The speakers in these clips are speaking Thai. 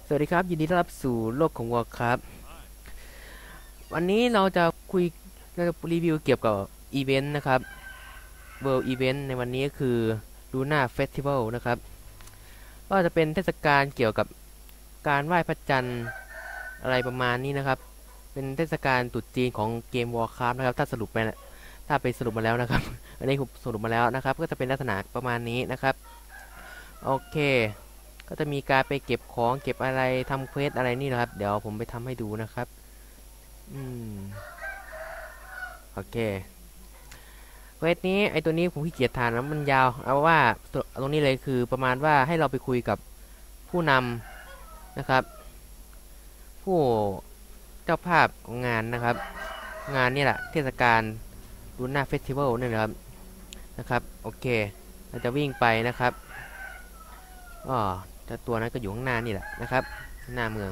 สวัสดีครับยินดีต้อนรับสู่โลกของวอ r ครับวันนี้เราจะรีวิวเกี่ยวกับอีเวนต์นะครับ World Event ในวันนี้ก็คือ Luna Festival นะครับก็จะเป็นเทศกาลเกี่ยวกับการไหว้พระจันทร์อะไรประมาณนี้นะครับเป็นเทศกาลตรุษจีนของเกม Warcraft นะครับถ้าไปสรุปมาแล้วนะครับอันนี้ผมสรุปมาแล้วนะครับก็จะเป็นลักษณะประมาณนี้นะครับโอเคก็จะมีการไปเก็บของเก็บอะไรทำเควสอะไรนี่นะครับเดี๋ยวผมไปทำให้ดูนะครับอืมโอเคเควสนี้ไอตัวนี้ผมขี้เกียจทานแล้วมันยาวเอาว่าตรงนี้เลยคือประมาณว่าให้เราไปคุยกับผู้นำนะครับผู้เจ้าภาพของงานนะครับงานนี่แหละเทศกาลลูน่าเฟสติวัลนี่นะครับโอเคเราจะวิ่งไปนะครับอ๋อแต่ตัวนั้นก็อยู่ข้างหน้านี่แหละนะครับหน้าเมือง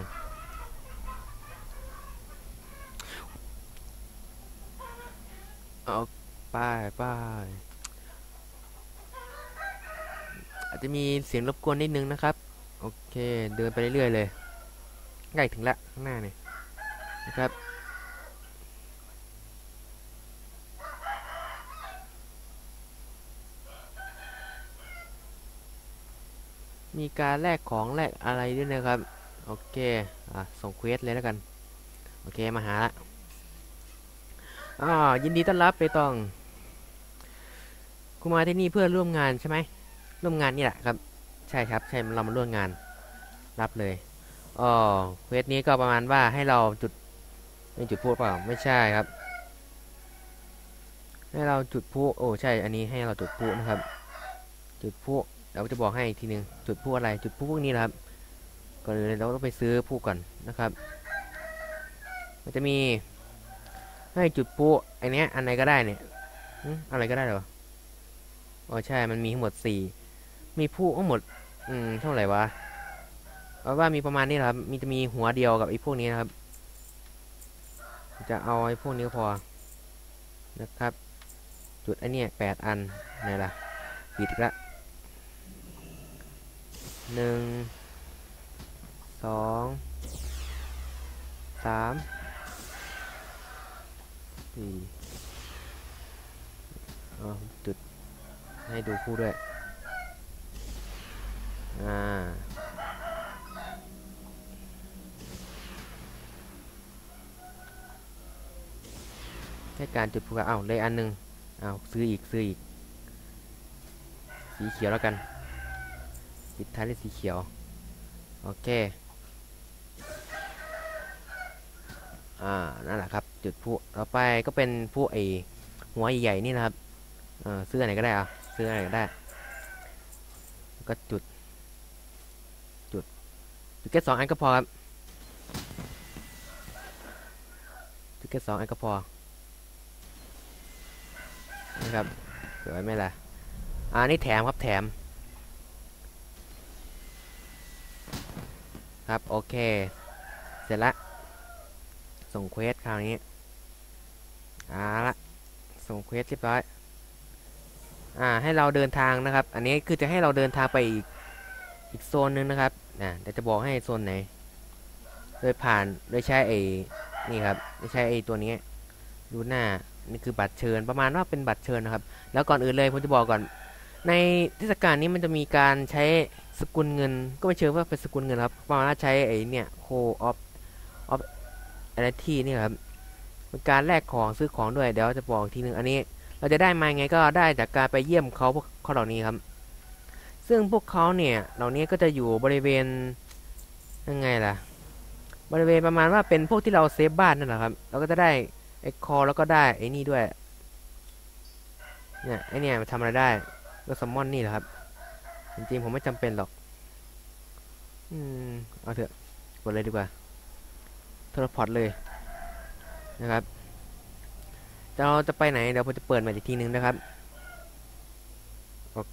เอาไปอาจจะมีเสียงรบกวนนิดนึงนะครับโอเคเดินไปเรื่อยๆเลยใกล้ถึงละข้างหน้าเนี่ยนะครับมีการแลกของแลกอะไรด้วยนะครับโอเคส่งเควสเลยแล้วกันโอเคมาหาละยินดีต้อนรับไปตองคุณมาที่นี่เพื่อร่วมงานใช่ไหมร่วมงานนี่แหละครับใช่ครับใช่เรามาร่วมงานรับเลยอ๋อเควสนี้ก็ประมาณว่าให้เราจุดพลุเปล่าไม่ใช่ครับให้เราจุดพลุโอ้ใช่อันนี้ให้เราจุดพลุนะครับจุดพลุเราจะบอกให้อีกทีนึงจุดพลุอะไรจุดพลุพวกนี้นะครับก่อนอื่นเราต้องไปซื้อพลุก่อนนะครับมันจะมีให้จุดพลุไอเนี้ยอันไหนก็ได้เนี่ยอะไรก็ได้เหรออ๋อใช่มันมีทั้งหมดมีพลุทั้งหมดเท่าไหร่วะเอาว่ามีประมาณนี้ครับจะมีหัวเดียวกับไอ้พวกนี้นะครับจะเอาไอ้พวกนี้พอนะครับจุดไอเนี้ย8 อันไหนล่ะปิดอีกละ1 2 3 4จุดให้ดูคู่ด้วยอ่าแค่การจุดพลุเลยอันนึงซื้ออีกสีเขียวแล้วกันปิดท้ายด้วยสีเขียวโอเคนั่นแหละครับจุดพลุต่อไปก็เป็นพลุหัวใหญ่ๆนี่นะครับซื้ออะไรก็ได้ซื้ออะไรก็ได้ก็จุดแค่2 อันก็พอครับจุดแค่2 อันก็พอนะครับสวยไหมล่ะนี่แถมครับแถมครับโอเคเสร็จละส่งเควสคราวนี้ละส่งเควสเรียบร้อยให้เราเดินทางนะครับอันนี้คือจะให้เราเดินทางไปอีกโซนนึงนะครับเดี๋ยวจะบอกให้โซนไหนโดยใช้นี่ครับโดยใช้ตัวนี้ดูหน้านี่คือบัตรเชิญประมาณว่าเป็นบัตรเชิญนะครับแล้วก่อนอื่นเลยผมจะบอกก่อนในเทศกาลนี้มันจะมีการใช้สกุลเงินก็ไม่เชิงว่าเป็นสกุลเงินครับประมาณว่าใช้เนี่ยโคออฟอะไรที่นี่ครับเป็นการแลกของซื้อของด้วยเดี๋ยวจะบอกทีนึงอันนี้เราจะได้มาไงก็ได้จากการไปเยี่ยมพวกเขาเหล่านี้ครับซึ่งพวกเขาเนี่ยเหล่านี้ก็จะอยู่บริเวณยังไงล่ะบริเวณประมาณว่าเป็นพวกที่เราเซฟบ้านนั่นแหละครับเราก็จะได้คอแล้วก็ได้นี่ด้วยเนี่ยเนี่ยมันทำอะไรได้ก็ซัมมอนนี่แหละครับจริงๆผมไม่จำเป็นหรอกเอาเถอะกดเลยดีกว่าโทรพอร์ตเลยนะครับเราจะไปไหนเดี๋ยวผมจะเปิดมาอีกทีนึงนะครับโอ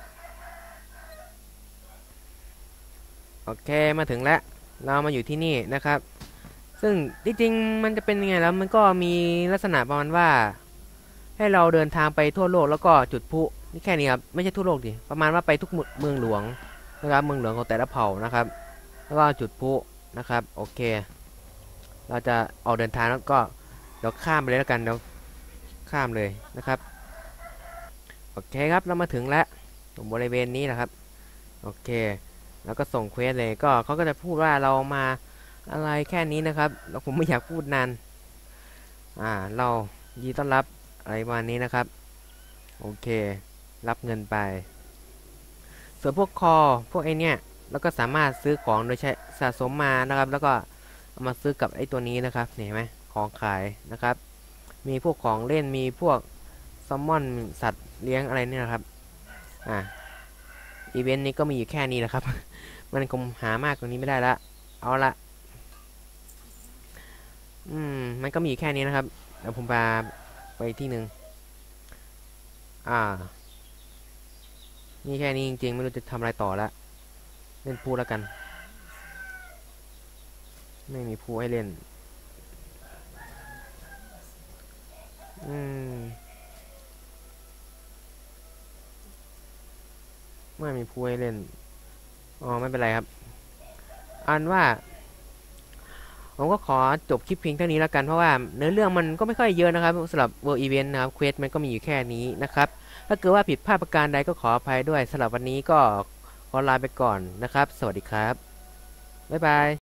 เคมาถึงแล้วเรามาอยู่ที่นี่นะครับซึ่งที่จริงมันจะเป็นยังไงแล้วมันก็มีลักษณะประมาณว่าให้เราเดินทางไปทั่วโลกแล้วก็จุดพลุนี่แค่นี้ครับไม่ใช่ทั่วโลกดิประมาณว่าไปทุกเมืองหลวงนะครับเมืองหลวงของแต่ละเผ่านะครับแล้วก็จุดพลุนะครับโอเคเราจะออกเดินทางแล้วก็เดี๋ยวข้ามไปเลยแล้วกันเดี๋ยวข้ามเลยนะครับโอเคครับเรามาถึงแล้วตรงบริเวณนี้นะครับโอเคแล้วก็ส่งเควสเลยก็เขาก็จะพูดว่าเรามาอะไรแค่นี้นะครับแล้วผมไม่อยากพูดนานเรายินดีต้อนรับอะไรประมาณนี้นะครับโอเครับเงินไปส่วนพวกพวกไอเนี้ยแล้วก็สามารถซื้อของโดยใช้สะสมมานะครับแล้วก็เอามาซื้อกับไอตัวนี้นะครับเห็นไหมของขายนะครับมีพวกของเล่นมีพวกแซลมอนสัตว์เลี้ยงอะไรเนี่ยนะครับอีเวนต์นี้ก็มีอยู่แค่นี้แหละครับ มันคงหามากกว่านี้ไม่ได้ละเอาละมันก็มีแค่นี้นะครับเดี๋ยวผมพาไปที่หนึ่งนี่แค่นี้จริงๆไม่รู้จะทำอะไรต่อละเล่นพูลแล้วกันไม่มีพูลให้เล่นไม่มีพูลให้เล่นไม่เป็นไรครับอันว่าผมก็ขอจบคลิปเพียงเท่านี้แล้วกันเพราะว่าเนื้อเรื่องมันก็ไม่ค่อยเยอะนะครับสำหรับ World Event นะครับเควสมันก็มีอยู่แค่นี้นะครับถ้าเกิดว่าผิดพลาดประการใดก็ขออภัยด้วยสำหรับวันนี้ก็ขอลาไปก่อนนะครับสวัสดีครับบ๊ายบาย